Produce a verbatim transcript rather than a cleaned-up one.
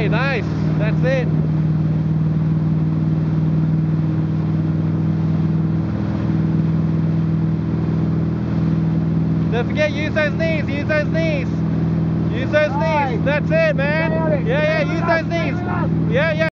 Okay, nice. That's it. Don't forget, use those knees, use those knees. Use those knees. That's it, man. Yeah, yeah, use those knees. Yeah, yeah.